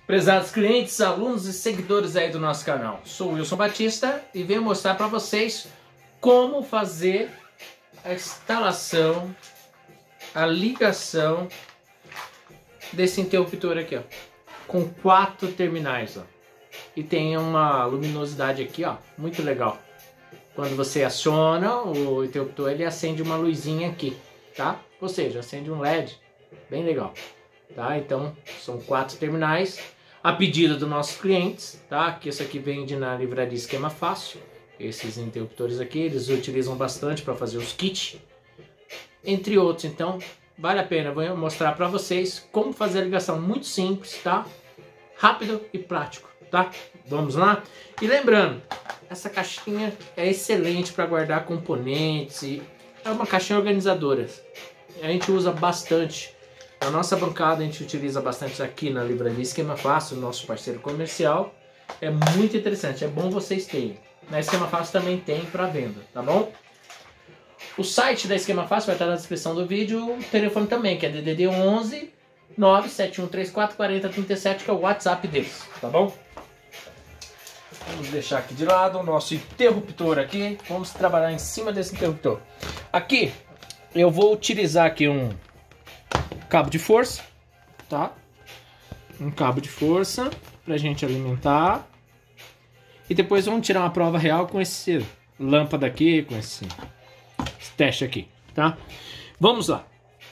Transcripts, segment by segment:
Prezados clientes, alunos e seguidores aí do nosso canal, sou o Wilson Batista e venho mostrar para vocês como fazer a instalação, a ligação desse interruptor aqui, ó, com 4 terminais, ó, e tem uma luminosidade aqui, ó, muito legal. Quando você aciona o interruptor, ele acende uma luzinha aqui, tá? Ou seja, acende um LED, bem legal. Tá? Então, são 4 terminais, a pedido dos nossos clientes, tá? Que isso aqui vende na livraria Esquema Fácil. Esses interruptores aqui, eles utilizam bastante para fazer os kits, entre outros. Então, vale a pena, vou mostrar para vocês como fazer a ligação, muito simples, tá? Rápido e prático, tá? Vamos lá? E lembrando, essa caixinha é excelente para guardar componentes, e é uma caixinha organizadora. A gente usa bastante. Na nossa bancada a gente utiliza bastante aqui na livraria Esquema Fácil, nosso parceiro comercial. É muito interessante, é bom vocês terem. Na Esquema Fácil também tem para venda, tá bom? O site da Esquema Fácil vai estar na descrição do vídeo, o telefone também, que é DDD 11 97134 4037, que é o WhatsApp deles, tá bom? Vamos deixar aqui de lado o nosso interruptor aqui. Vamos trabalhar em cima desse interruptor. Aqui eu vou utilizar aqui um cabo de força, tá? Um cabo de força pra gente alimentar. E depois vamos tirar uma prova real com esse lâmpada aqui, com esse teste aqui, tá? Vamos lá.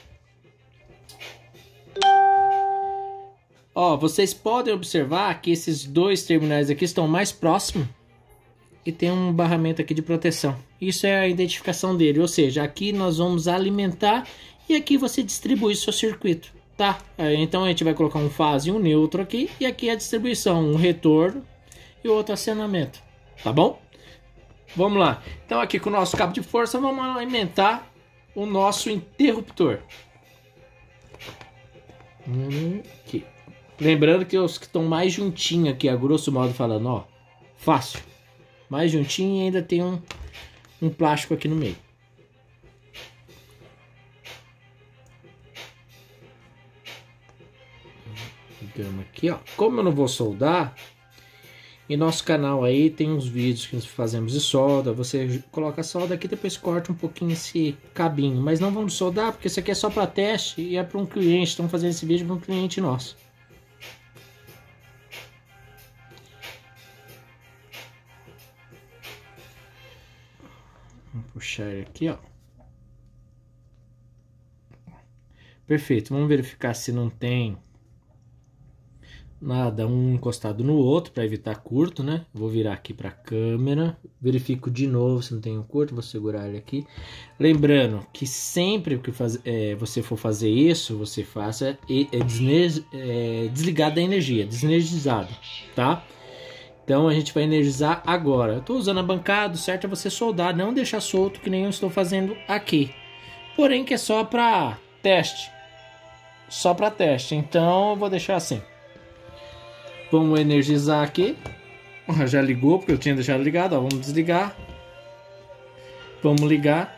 Ó, vocês podem observar que esses 2 terminais aqui estão mais próximos e tem um barramento aqui de proteção. Isso é a identificação dele, ou seja, aqui nós vamos alimentar e aqui você distribui seu circuito, tá? Então a gente vai colocar um fase e um neutro aqui, e aqui a distribuição, um retorno e outro acionamento, tá bom? Vamos lá. Então aqui com o nosso cabo de força vamos alimentar o nosso interruptor. Aqui. Lembrando que os que estão mais juntinho aqui, a grosso modo falando, ó, fácil. Mais juntinho e ainda tem um plástico aqui no meio. Ligamos aqui, ó. Como eu não vou soldar, em nosso canal aí tem uns vídeos que nós fazemos de solda. Você coloca a solda aqui, depois corta um pouquinho esse cabinho. Mas não vamos soldar, porque isso aqui é só para teste e é para um cliente. Estamos fazendo esse vídeo para um cliente nosso. Vamos puxar ele aqui, ó. Perfeito. Vamos verificar se não tem nada um encostado no outro, para evitar curto, né? Vou virar aqui para a câmera, verifico de novo se não tem um curto, vou segurar ele aqui. Lembrando que sempre que você for fazer isso, você faça desligado da energia, desenergizado, tá? Então a gente vai energizar agora. Eu estou usando a bancada, certo é você soldar, não deixar solto que nem eu estou fazendo aqui. Porém que é só para teste, então eu vou deixar assim. Vamos energizar aqui. Já ligou, porque eu tinha deixado ligado. Ó, vamos desligar. Vamos ligar.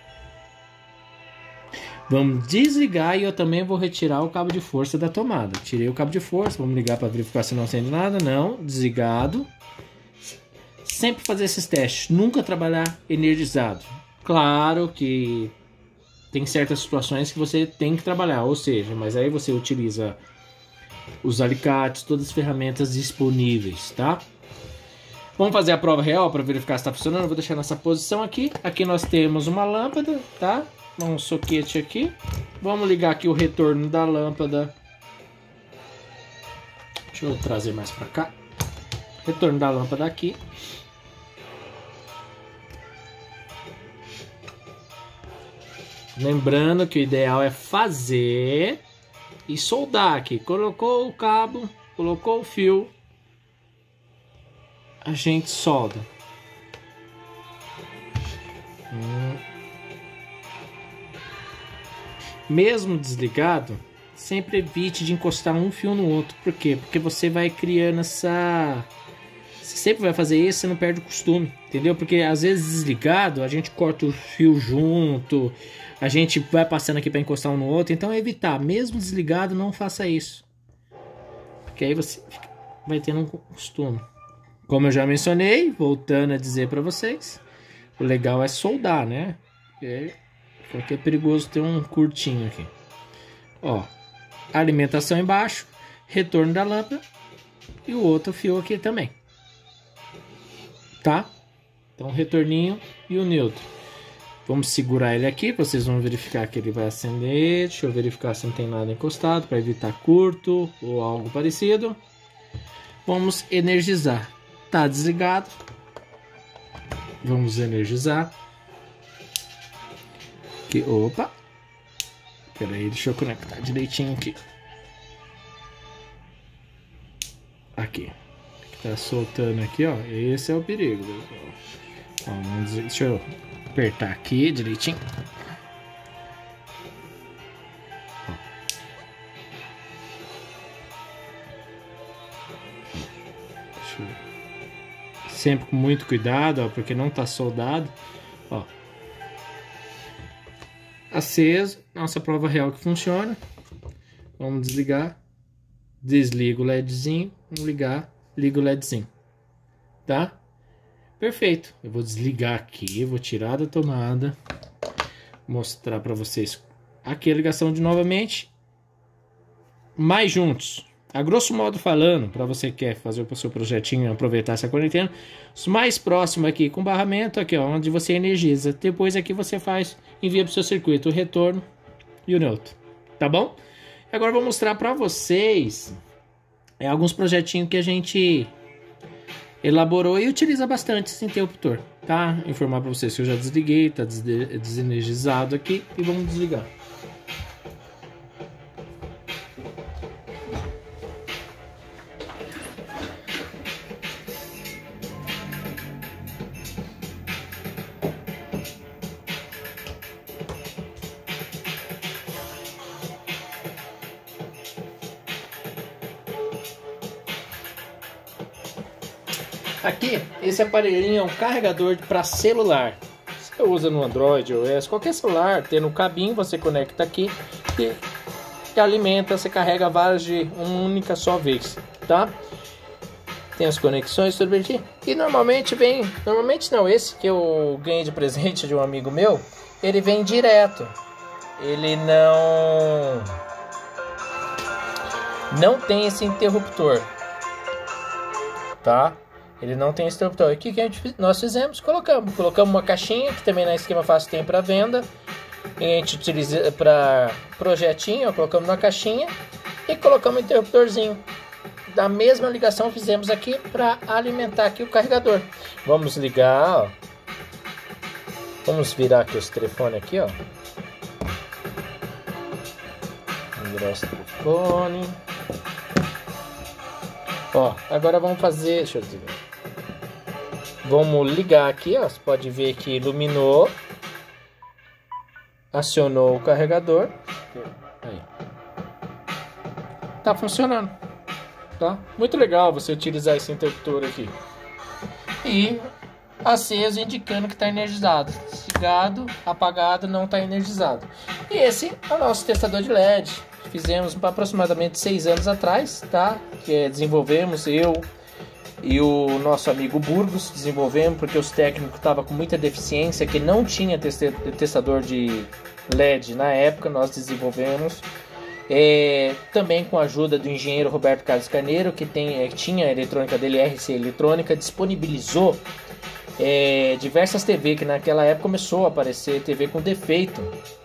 Vamos desligar e eu também vou retirar o cabo de força da tomada. Tirei o cabo de força. Vamos ligar para verificar se não acende nada. Não, desligado. Sempre fazer esses testes. Nunca trabalhar energizado. Claro que tem certas situações que você tem que trabalhar. Ou seja, mas aí você utiliza os alicates, todas as ferramentas disponíveis, tá? Vamos fazer a prova real para verificar se está funcionando. Eu vou deixar nessa posição aqui. Aqui nós temos uma lâmpada, tá? Um soquete aqui. Vamos ligar aqui o retorno da lâmpada. Deixa eu trazer mais para cá. Retorno da lâmpada aqui. Lembrando que o ideal é fazer e soldar aqui. Colocou o cabo, colocou o fio, a gente solda. Mesmo desligado, sempre evite de encostar um fio no outro. Por quê? Porque você vai criando essa... Você sempre vai fazer isso, você não perde o costume, entendeu? Porque às vezes desligado, a gente corta o fio junto, a gente vai passando aqui para encostar um no outro. Então é evitar, mesmo desligado, não faça isso. Porque aí você vai tendo um costume. Como eu já mencionei, voltando a dizer para vocês, o legal é soldar, né? Porque é perigoso ter um curtinho aqui. Ó, alimentação embaixo, retorno da lâmpada e o outro fio aqui também. Tá? Então, retorninho e o neutro. Vamos segurar ele aqui, vocês vão verificar que ele vai acender. Deixa eu verificar se não tem nada encostado para evitar curto ou algo parecido. Vamos energizar. Tá desligado. Vamos energizar. Aqui, opa. Espera aí, deixa eu conectar direitinho aqui. Aqui. Tá soltando aqui, ó. Esse é o perigo. Ó, deixa eu apertar aqui direitinho. Sempre com muito cuidado, ó, porque não tá soldado. Ó. Aceso, nossa prova real que funciona. Vamos desligar. Desliga o LEDzinho. Vamos ligar. Liga o LEDzinho. Tá? Perfeito. Eu vou desligar aqui. Vou tirar da tomada. Mostrar para vocês aqui a ligação de novamente. Mais juntos. A grosso modo falando, para você que quer fazer o seu projetinho e aproveitar essa quarentena, os mais próximos aqui com barramento, aqui ó, onde você energiza. Depois aqui você faz, envia para o seu circuito o retorno e o neutro. Tá bom? Agora eu vou mostrar para vocês alguns projetinhos que a gente elaborou e utiliza bastante esse interruptor, tá? Informar para vocês que eu já desliguei, tá desenergizado aqui e vamos desligar. Aqui, esse aparelhinho é um carregador para celular. Você usa no Android ou iOS, qualquer celular, tendo um cabinho, você conecta aqui e alimenta, você carrega vários de uma única só vez, tá? Tem as conexões, tudo bem. E normalmente vem, esse que eu ganhei de presente de um amigo meu, ele vem direto. Ele não tem esse interruptor, tá? Ele não tem esse interruptor. O que nós fizemos? Colocamos uma caixinha, que também na Esquema Fácil tem para venda. E a gente utiliza para projetinho, ó, colocamos na caixinha e colocamos um interruptorzinho. Da mesma ligação fizemos aqui para alimentar aqui o carregador. Vamos ligar, ó. Vamos virar aqui os telefones aqui, ó. Vamos virar os telefones. Ó, agora vamos fazer, deixa eu desligar. Vamos ligar aqui, ó. Você pode ver que iluminou. Acionou o carregador. Aí. Tá funcionando. Tá? Muito legal você utilizar esse interruptor aqui. E aceso indicando que está energizado. Ligado, apagado, não está energizado. E esse é o nosso testador de LED. Fizemos aproximadamente 6 anos atrás, tá? Que desenvolvemos, eu e o nosso amigo Burgos desenvolvemos, porque os técnicos estavam com muita deficiência, que não tinha testador de LED na época, nós desenvolvemos. Também com a ajuda do engenheiro Roberto Carlos Carneiro, que tinha a eletrônica dele, RC Eletrônica, disponibilizou diversas TV, que naquela época começou a aparecer TV com defeito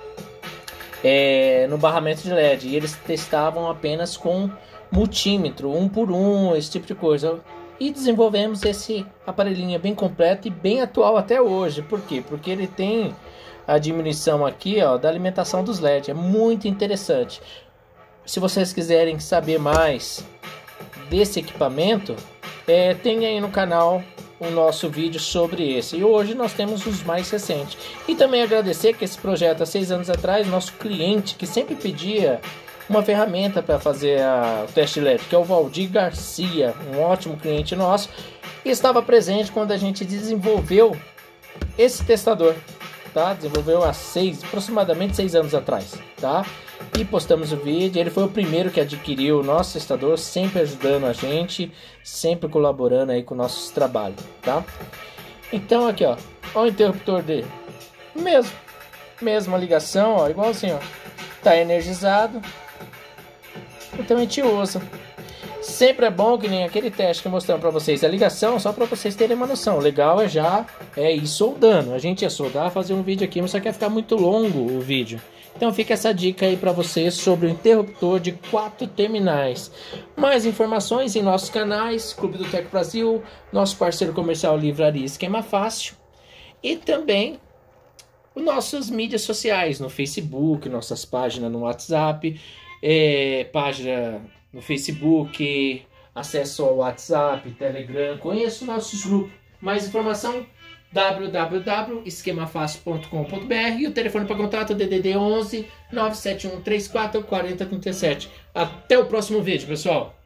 no barramento de LED, e eles testavam apenas com multímetro, 1 por 1, esse tipo de coisa, e desenvolvemos esse aparelhinho bem completo e bem atual até hoje. Por quê? Porque ele tem a diminuição aqui, ó, da alimentação dos LED, é muito interessante. Se vocês quiserem saber mais desse equipamento, tem aí no canal o nosso vídeo sobre esse. E hoje nós temos os mais recentes. E também agradecer que esse projeto, há 6 anos atrás, nosso cliente que sempre pedia uma ferramenta para fazer o teste LED, que é o Valdir Garcia, um ótimo cliente nosso, e estava presente quando a gente desenvolveu esse testador. tá? Desenvolveu há aproximadamente 6 anos atrás, tá? E postamos o vídeo. Ele foi o primeiro que adquiriu o nosso testador, sempre ajudando a gente, sempre colaborando aí com nossos trabalhos, tá? Então aqui, ó, o interruptor dele, mesma ligação, ó, igualzinho, ó, tá energizado. Então a gente usa. Sempre é bom, que nem aquele teste que eu mostrando para vocês a ligação, só para vocês terem uma noção. O legal é ir soldando. A gente ia soldar, fazer um vídeo aqui, mas só que ia ficar muito longo o vídeo. Então fica essa dica aí para vocês sobre o interruptor de 4 terminais. Mais informações em nossos canais, Clube do Tech Brasil, nosso parceiro comercial Livraria Esquema Fácil e também os nossos mídias sociais, no Facebook, nossas páginas no WhatsApp, página no Facebook, acesso ao WhatsApp, Telegram, conheça nossos grupos. Mais informação, www.esquemafácil.com.br e o telefone para contato DDD 11 971 34 40 37. Até o próximo vídeo, pessoal!